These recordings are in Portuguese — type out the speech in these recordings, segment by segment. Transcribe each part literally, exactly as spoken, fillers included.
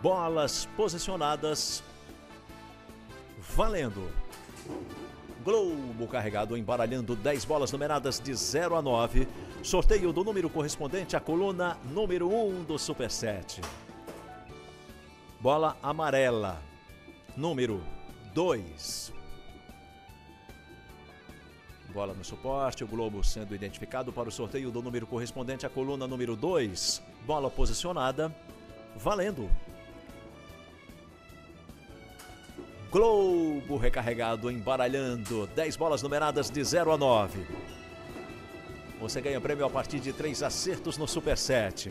bolas posicionadas, valendo. Globo carregado, embaralhando dez bolas numeradas de zero a nove. Sorteio do número correspondente à coluna número um do Superset. Bola amarela, número dois. Bola no suporte, o globo sendo identificado para o sorteio do número correspondente à coluna número dois. Bola posicionada, valendo. Globo recarregado, embaralhando dez bolas numeradas de zero a nove. Você ganha prêmio a partir de três acertos no Superset.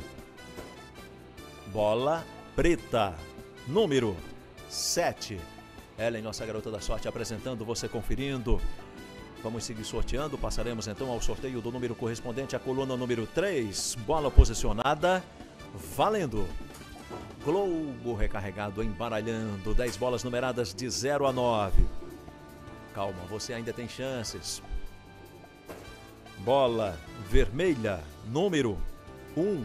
Bola preta, número sete. Ellen, nossa garota da sorte, apresentando, você conferindo. Vamos seguir sorteando, passaremos então ao sorteio do número correspondente à coluna número três. Bola posicionada, valendo. Globo recarregado, embaralhando dez bolas numeradas de zero a nove. Calma, você ainda tem chances. Bola vermelha, número um.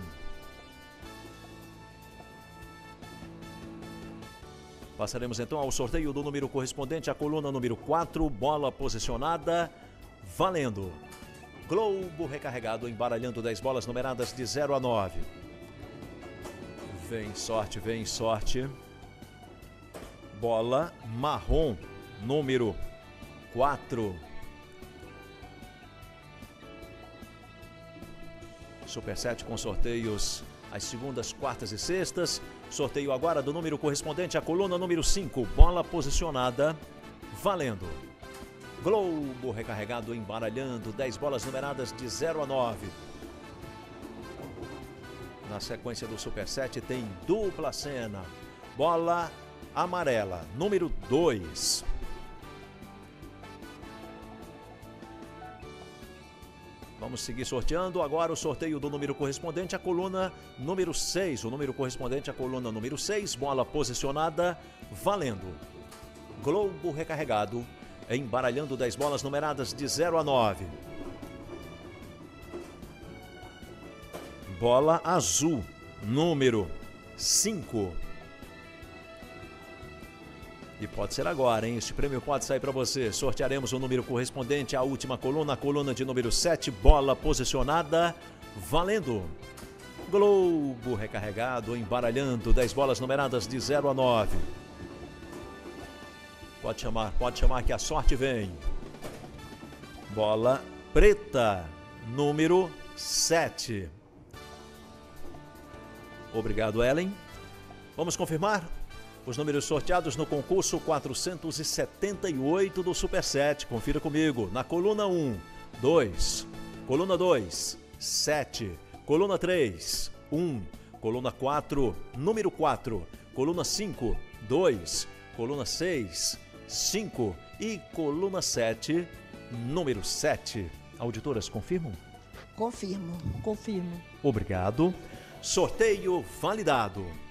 Passaremos então ao sorteio do número correspondente à coluna número quatro. Bola posicionada, valendo. Globo recarregado, embaralhando dez bolas numeradas de zero a nove. Vem sorte, vem sorte. Bola marrom, número quatro. Superset com sorteios às segundas, quartas e sextas. Sorteio agora do número correspondente à coluna número cinco. Bola posicionada, valendo. Globo recarregado, embaralhando dez bolas numeradas de zero a nove. Na sequência do Superset tem dupla cena. Bola amarela, número dois. Vamos seguir sorteando agora o sorteio do número correspondente à coluna número seis. O número correspondente à coluna número seis. Bola posicionada, valendo. Globo recarregado, embaralhando dez bolas numeradas de zero a nove. Bola azul, número cinco. E pode ser agora, hein? Este prêmio pode sair para você. Sortearemos o número correspondente à última coluna, a coluna de número sete. Bola posicionada, valendo. Globo recarregado, embaralhando dez bolas numeradas de zero a nove. Pode chamar, pode chamar que a sorte vem. Bola preta, número sete. Obrigado, Ellen. Vamos confirmar os números sorteados no concurso quatrocentos e setenta e oito do Superset. Confira comigo. Na coluna um, dois. Coluna dois, sete. Coluna três, um. Coluna quatro, número quatro. Coluna cinco, dois. Coluna seis, cinco. E coluna sete, número sete. Auditoras, confirmam? Confirmo, confirmo. Obrigado. Sorteio validado.